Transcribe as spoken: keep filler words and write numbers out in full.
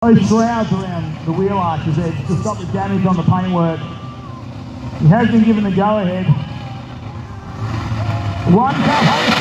Those shrouds around the wheel arches there to stop the damage on the paintwork. He has been given the go-ahead. one T U F H G.